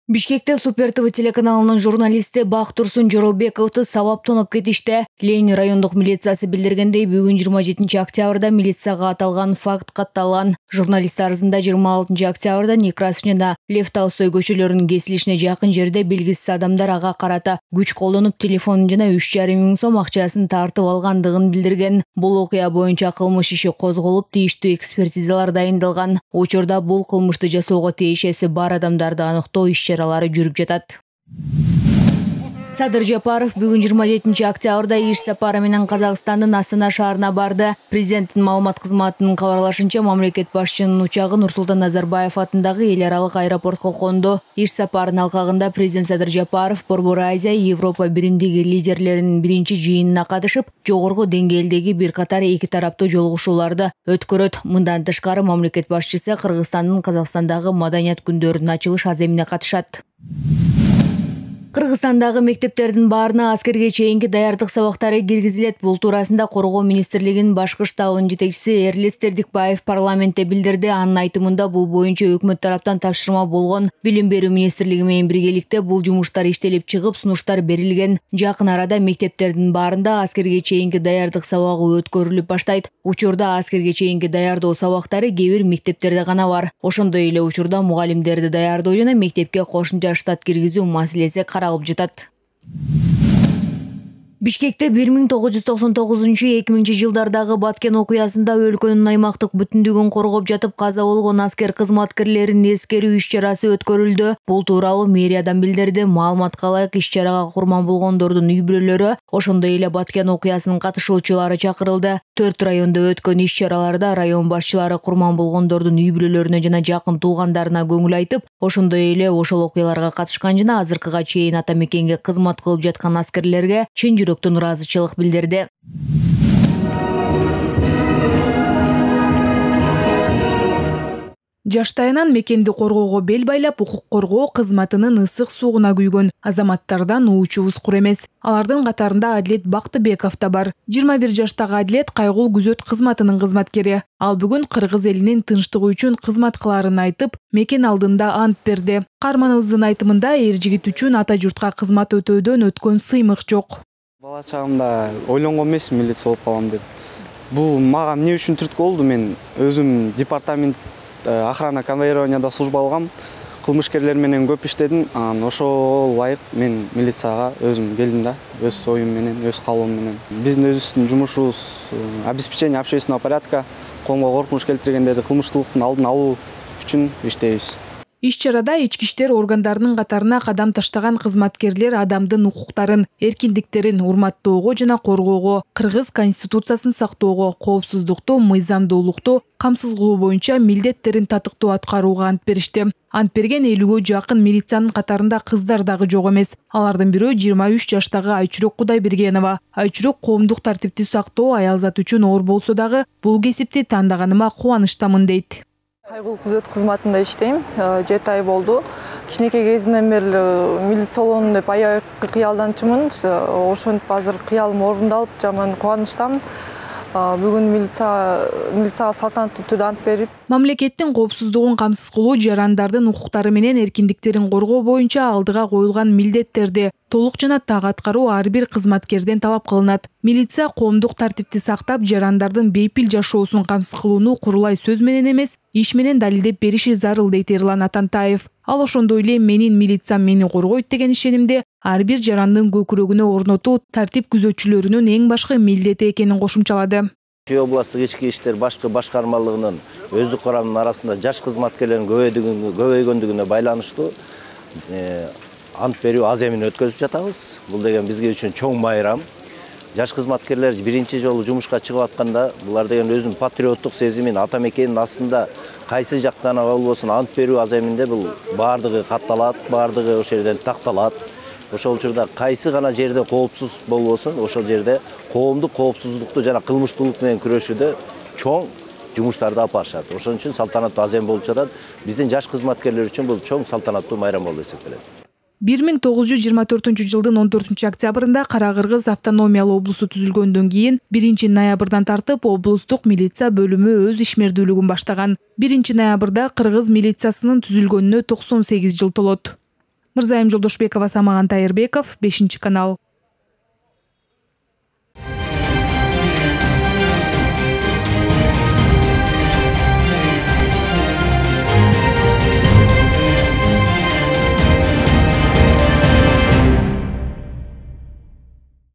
Бишкекте Супер ТВ телеканалынын журналисти Бактурсун Жоробековду сабап тоноп кетишти. Ленин райондук милициясы билдиргендей, бүгүн 27 октябрда милицияга аталган факт катталган. Журналист арызында 26 октябрда Некрасовна, Лев Толстой көчөлөрүнүн кесилишине жакын жерде белгисиз адамдар ага карата күч колдонуп телефонун жана 3,5 миң сом акчасын тартып алгандыгын билдирген. Бул окуя боюнча кылмыш иши козголуп, тийиштүү экспертизалар дайындалган. Учурда бул кылмышты жасоого тиешеси бар адамдарды аныктоо иш-чаралары жүрүп жатат. Садыр Жапаров бүгүн 27 октябрда иш сапары менен Казакстандын Астана шаарына барды. Президенттин маалымат кызматынын кабарлашынча, мамлекет башчынын учагы Нурсултан Назарбаев атындагы эл аралык аэропортко конду. Иш сапарынын алкагында президент Садыр Жапаров Борбор Азия, Европа биримдиги лидерлеринин биринчи жыйынына катышып, жогорку деңгээлдеги бир катар эки тараптуу жолугушууларды өткөрөт. Мындан тышкары мамлекет башчысы Кыргызстандын Казакстандагы маданият күндөрүнүн ачылыш аземине катышат. Кыргызстандагы мектептердин баарына аскерге чейинки даярдык сабактары киргизилет. Бул туурасында Коргоо министрлигинин башкы штабынын жетекчиси Эрлис Тердикбаев парламентте билдирди. Анын айтымында бул боюнча өкмөт тараптан тапшырма болгон. Билим берүү министрлиги менен биргеликте бул жумуштар иштелип чыгып, сунуштар берилген. Жакын арада мектептердин баарында аскерге чейинки даярдык сабагы өткөрүлүп баштайт. Учурда аскерге чейинки даярдоо сабактары кээ бир мектептерде гана бар. Ошондой эле учурда мугалимдерди даярдоо жана мектепке кошумча штат киргизүү маселеси каралып жатат. Бишкекте 1999-2000 жылдардагы Баткен окуясында өлкөнүн аймактык бүтүндүгүн коргоп жатып каза болгон аскер кызматкерлеринин эскерүү иш-чарасы өткөрүлдү. Бул тууралуу мэриядан билдирди. Маалыматка ылайык, иш-чарага курман болгондордун үй бүлөлөрү, ошондой эле Баткен окуясынын катышуучулары чакырылды. 4 райондо өткөн иш-чараларда район башчылары курман болгондордун үй бүлөлөрүнө жана жакын туугандарына көңүл айтып, ошондой эле ошол окуяларга катышкан жана азыркыга чейин ата мекенге кызмат кылып жаткан аскерлерге чын жүрөктөн ыраазычылык билдирди. Жаштайынан мекенди коргоого бел байлап, укук коргоо кызматынын ысык суугуна күйгөн азаматтардан уучубуз кур эмес. Алардын катарында Адилет Бактыбеков да бар. 21 жаштагы Адилет кайгыл күзөт кызматынын кызматкери. Ал бүгүн кыргыз элинин тынчтыгы үчүн кызмат кыларын айтып, мекен алдында ант берди. Каарманыбыздын айтымында, эр жигит үчүн ата журтка кызмат өтөөдөн өткөн сыймык жок. Бала чагымда ойлонгон эмесмин милиция болуп калам деп. Бул мага эмне үчүн түрткү болду? Мен өзүм департамент охрана конвоированияда служба алгам. Кылмышкерлер менен көп иштедим. Ошол ылайык мен милицияга өзүм келдим да, өз оюм менен, өз каалоом менен. Биздин өзүбүздүн жумушубуз обеспечение общественного порядка, коомго коркунуч келтиргендерди кылмыштуулуктун алдын алуу үчүн иштейбиз. Иш-чарада ички иштер органдарынын катарына кадам таштаган кызматкерлер адамдын укуктарын, эркиндиктерин урматтоого жана коргоого, кыргыз конституциясын сактоого, коопсуздукту, мыйзамдуулукту камсыз кылуу боюнча милдеттерин татыктуу аткарууга ант беришти. Ант берген 50-гө жакын милициянын катарында кыздар дагы жок эмес. Алардын бирөө 23 жаштагы Айчүрөк Кудайбергенова. Айчүрөк коомдук тартипти сактоо, аялзат үчүн оор болсо дагы бул кесипти тандаганыма кубанычтамын дейт. Кайгыл күзөт кызматында иштейм. 7 ай болду. Кичинекей кезинен бери милиция болом деп аябай кыялданчумун. Ошентип азыр кыялым орундалып, жаман кубанычтамын. Бүгүн милицияга салтанаттуу түрдө ант берип, мамлекеттин коопсуздугун камсыз кылуу, жарандардын укуктары менен эркиндиктерин коргоо боюнча алдыга коюлган милдеттерди толук жана так аткаруу ар бир кызматкерден талап кылынат. Милиция коомдук тартипти сактап, жарандардын бейпил жашоосун камсыз кылууну курулай сөз менен эмес, иш менен далилдеп бериши зарыл, дейт Эрлан Атантаев. Ал ошондой эле менин милициям мени коргойт деген ишенимди ар бир жарандын көкүрөгүнө орнотуу тартип күзөтчүлөрүнүн эң башкы милдети экенин кошумчалады. Областтык ички иштер башкы башкармалыгынын өздүк курамынын арасында жаш кызматкерлердин көбөйгөндүгүнө байланыштуу ант берүү аземин өткөзүп жатабыз. Бул деген бизге үчүн чоң байрам. Жаш кызматкерлер биринчи жолу жумушка чыгып атканда, булар деген өзүнүн патриоттук сезимин, ата мекенин астында кайсы жактан болбосун ант берүү аземинде бул баардыгы катталат, баардыгы ошол жерден такталат. Ошол учурда кайсы гана жерде коопсуз болбосун, ошол жерде коомдук коопсуздукту жана кылмыштуулук менен күрөшүүдө чоң жумуштарды алып барышат. Ошон үчүн салтанаттуу азем болуп жатат. Биздин жаш кызматкерлер үчүн бул чоң салтанаттуу майрам болуп эсептелет. 1924 жылдын 14 октябрында Кара-Кыргыз автономиялуу облусу түзүлгөндөн кийин 1 ноябрдан тартып облустук милиция бөлүмү өз ишмердүүлүгүн баштаган. 1 ноябрда Кыргыз милициясынын түзүлгөнүнө 98 жыл толот. Мырзайым Жолдошбекова, Самаган Тайырбеков, 5 канал.